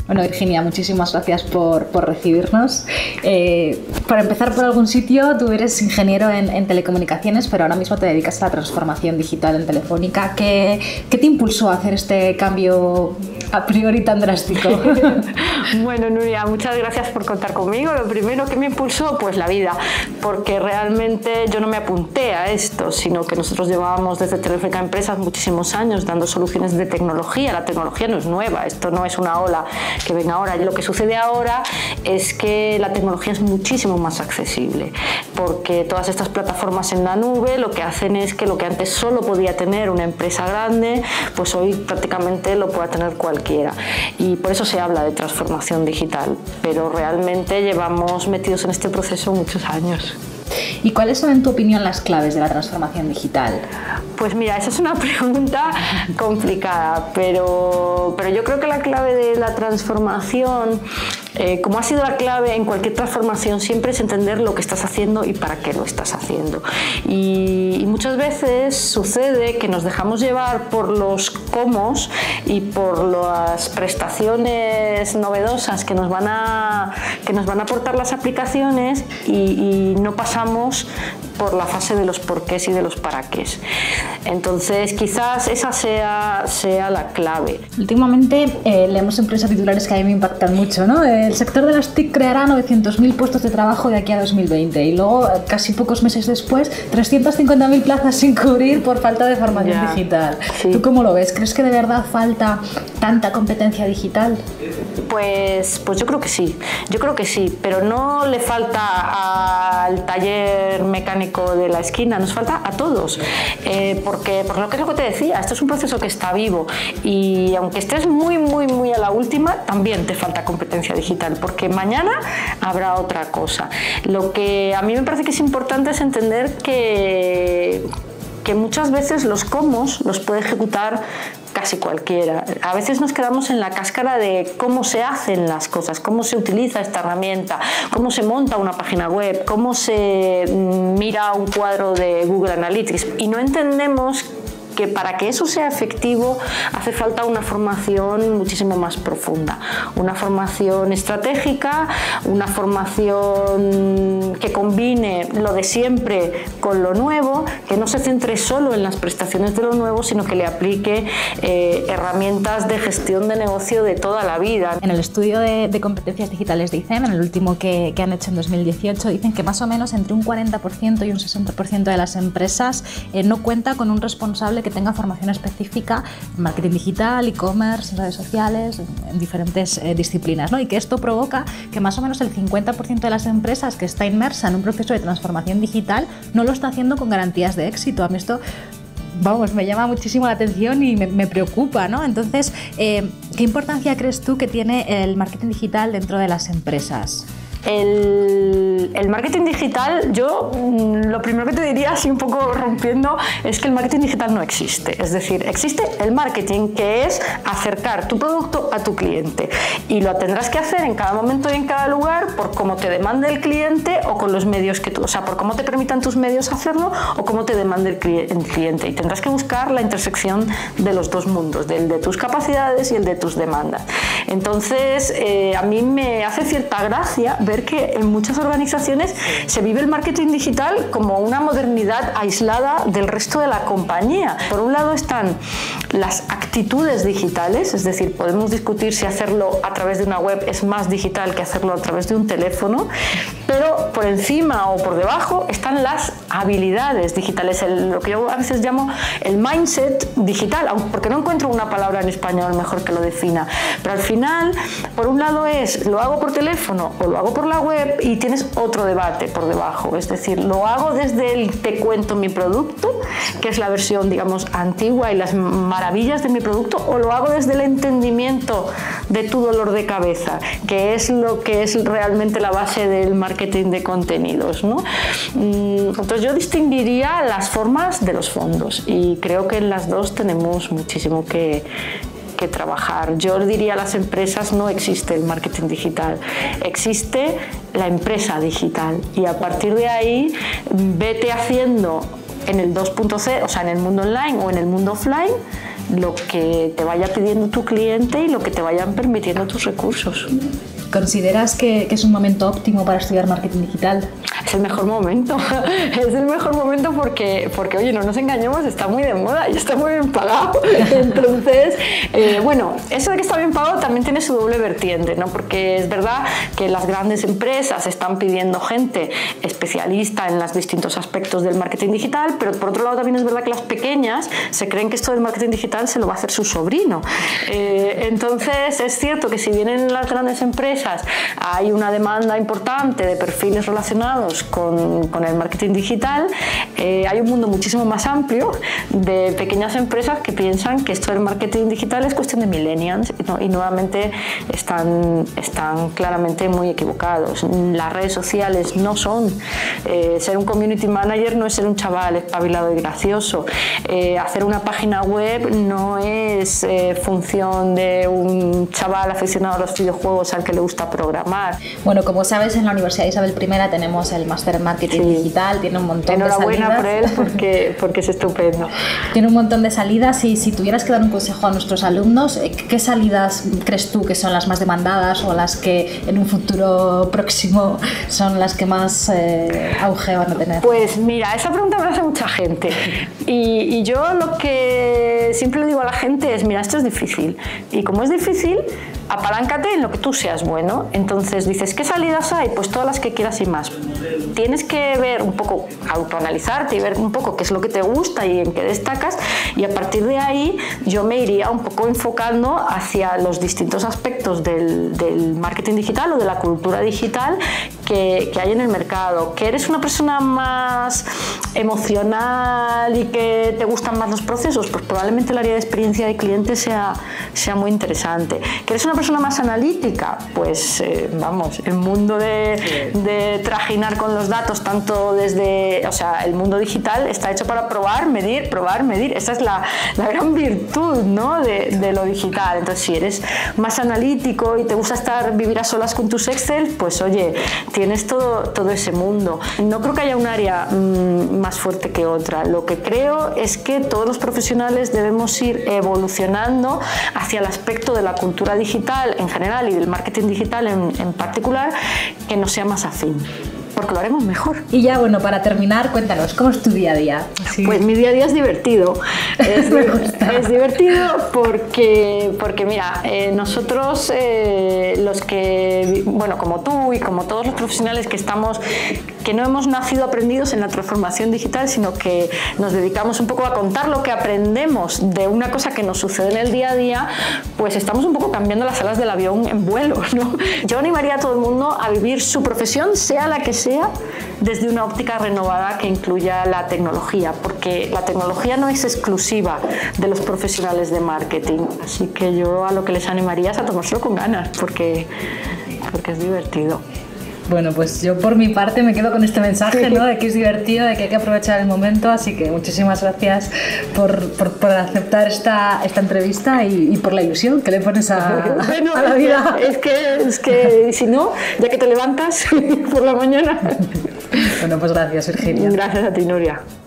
Bueno, Virginia, muchísimas gracias por recibirnos. Para empezar por algún sitio, tú eres ingeniero en telecomunicaciones, pero ahora mismo te dedicas a la transformación digital en Telefónica. ¿Qué te impulsó a hacer este cambio a priori tan drástico? Bueno, Nuria, muchas gracias por contar conmigo. Lo primero que me impulsó, pues la vida, porque realmente yo no me apunté a esto, sino que nosotros llevábamos desde Telefónica Empresas muchísimos años dando soluciones de tecnología. La tecnología no es nueva, esto no es una ola que venga ahora. Lo que sucede ahora es que la tecnología es muchísimo más accesible, porque todas estas plataformas en la nube lo que hacen es que lo que antes solo podía tener una empresa grande, pues hoy prácticamente lo pueda tener cualquiera. Y por eso se habla de transformación digital, pero realmente llevamos metidos en este proceso muchos años. ¿Y cuáles son, en tu opinión, las claves de la transformación digital? Pues mira, esa es una pregunta complicada, pero yo creo que la clave de la transformación, como ha sido la clave en cualquier transformación, siempre es entender lo que estás haciendo y para qué lo estás haciendo. Y muchas veces sucede que nos dejamos llevar por los cómo y por las prestaciones novedosas que nos van a aportar las aplicaciones y no pasamos por la fase de los porqués y de los paraqués. Entonces quizás esa sea la clave. Últimamente leemos en prensa titulares que a mí me impactan mucho, ¿no? El sector de las TIC creará 900.000 puestos de trabajo de aquí a 2020 y luego, casi pocos meses después, 350.000 plazas sin cubrir por falta de formación digital. Sí. ¿Tú cómo lo ves? ¿Crees que de verdad falta tanta competencia digital? Pues yo creo que sí, pero no le falta al taller mecánico de la esquina, nos falta a todos, porque lo que es lo que te decía, esto es un proceso que está vivo y aunque estés muy a la última, también te falta competencia digital, porque mañana habrá otra cosa. Lo que a mí me parece que es importante es entender que muchas veces los cómo los puede ejecutar casi cualquiera. A veces nos quedamos en la cáscara de cómo se hacen las cosas, cómo se utiliza esta herramienta, cómo se monta una página web, cómo se mira un cuadro de Google Analytics y no entendemos que para que eso sea efectivo hace falta una formación muchísimo más profunda, una formación estratégica, una formación que combine lo de siempre con lo nuevo, que no se centre solo en las prestaciones de lo nuevo, sino que le aplique herramientas de gestión de negocio de toda la vida. En el estudio de competencias digitales de ICEM, en el último que han hecho en 2018, dicen que más o menos entre un 40% y un 60% de las empresas no cuenta con un responsable que tenga formación específica en marketing digital, e-commerce, redes sociales, en diferentes disciplinas, ¿no? Y que esto provoca que más o menos el 50% de las empresas que está inmersa en un proceso de transformación digital no lo está haciendo con garantías de éxito. A mí esto, vamos, me llama muchísimo la atención y me preocupa, ¿no? Entonces, ¿qué importancia crees tú que tiene el marketing digital dentro de las empresas? El marketing digital, yo lo primero que te diría, así un poco rompiendo, es que el marketing digital no existe. Es decir, existe el marketing, que es acercar tu producto a tu cliente, y lo tendrás que hacer en cada momento y en cada lugar por cómo te demande el cliente o con los medios que tú, o sea, por cómo te permitan tus medios hacerlo o cómo te demande el cliente, y tendrás que buscar la intersección de los dos mundos, del de tus capacidades y el de tus demandas. Entonces, a mí me hace cierta gracia ver que en muchas organizaciones se vive el marketing digital como una modernidad aislada del resto de la compañía. Por un lado están las actitudes digitales, es decir, podemos discutir si hacerlo a través de una web es más digital que hacerlo a través de un teléfono, pero por encima o por debajo están las habilidades digitales, lo que yo a veces llamo el mindset digital, porque no encuentro una palabra en español mejor que lo defina, pero al final, por un lado es, ¿lo hago por teléfono o lo hago por la web? Y tienes otro debate por debajo, es decir, ¿lo hago desde el te cuento mi producto, que es la versión, digamos, antigua y las maravillas de mi producto, o lo hago desde el entendimiento de tu dolor de cabeza, que es lo que es realmente la base del marketing de contenidos, ¿no? Entonces yo distinguiría las formas de los fondos y creo que en las dos tenemos muchísimo que trabajar. Yo diría a las empresas, no existe el marketing digital, existe la empresa digital, y a partir de ahí vete haciendo en el 2.0, o sea, en el mundo online o en el mundo offline, lo que te vaya pidiendo tu cliente y lo que te vayan permitiendo tus recursos. ¿Consideras que es un momento óptimo para estudiar marketing digital? Es el mejor momento, es el mejor momento porque oye, no nos engañemos, está muy de moda y está muy bien pagado. Entonces, bueno, eso de que está bien pagado también tiene su doble vertiente, ¿no? Porque es verdad que las grandes empresas están pidiendo gente especialista en los distintos aspectos del marketing digital, pero por otro lado también es verdad que las pequeñas se creen que esto del marketing digital se lo va a hacer su sobrino. Entonces, es cierto que si vienen las grandes empresas, hay una demanda importante de perfiles relacionados con el marketing digital, hay un mundo muchísimo más amplio de pequeñas empresas que piensan que esto del marketing digital es cuestión de millennials y nuevamente están claramente muy equivocados. Las redes sociales no son, ser un community manager no es ser un chaval espabilado y gracioso, hacer una página web no es función de un chaval aficionado a los videojuegos al que le gusta programar. Bueno, como sabes, en la Universidad Isabel I tenemos el máster en marketing digital, tiene un montón de salidas. Enhorabuena por él porque es estupendo. Tiene un montón de salidas y si tuvieras que dar un consejo a nuestros alumnos, ¿qué salidas crees tú que son las más demandadas o las que en un futuro próximo son las que más auge van a tener? Pues mira, esa pregunta me la hace mucha gente y yo lo que siempre le digo a la gente es, mira, esto es difícil y como es difícil, apaláncate en lo que tú seas bueno. Entonces dices, ¿qué salidas hay? Pues todas las que quieras y más. Tienes que ver un poco, autoanalizarte y ver un poco qué es lo que te gusta y en qué destacas, y a partir de ahí yo me iría un poco enfocando hacia los distintos aspectos del marketing digital o de la cultura digital que hay en el mercado. ¿Que eres una persona más emocional y que te gustan más los procesos? Pues probablemente el área de experiencia de cliente sea muy interesante. ¿Que eres una persona más analítica? Pues vamos, el mundo de trajinar con los datos, tanto desde, o sea, el mundo digital está hecho para probar, medir. Esa es la gran virtud, ¿no? de lo digital. Entonces, si eres más analítico y te gusta vivir a solas con tus Excel, pues oye, tienes todo ese mundo. No creo que haya un área más fuerte que otra. Lo que creo es que todos los profesionales debemos ir evolucionando hacia el aspecto de la cultura digital en general y del marketing digital en particular, que nos sea más afín, porque lo haremos mejor. Y ya, bueno, para terminar, cuéntanos, ¿cómo es tu día a día? Sí. Pues mi día a día es divertido. Es divertido porque mira, nosotros los que, bueno, como tú y como todos los profesionales que no hemos nacido aprendidos en la transformación digital, sino que nos dedicamos un poco a contar lo que aprendemos de una cosa que nos sucede en el día a día, pues estamos un poco cambiando las alas del avión en vuelo, ¿no? Yo animaría a todo el mundo a vivir su profesión, sea la que sea, desde una óptica renovada que incluya la tecnología, porque la tecnología no es exclusiva de los profesionales de marketing. Así que yo a lo que les animaría es a tomárselo con ganas, porque es divertido. Bueno, pues yo por mi parte me quedo con este mensaje, ¿no? De que es divertido, de que hay que aprovechar el momento, así que muchísimas gracias por aceptar esta entrevista y por la ilusión que le pones a la vida. Es que si no, ya que te levantas por la mañana. Bueno, pues gracias, Virginia. Gracias a ti, Nuria.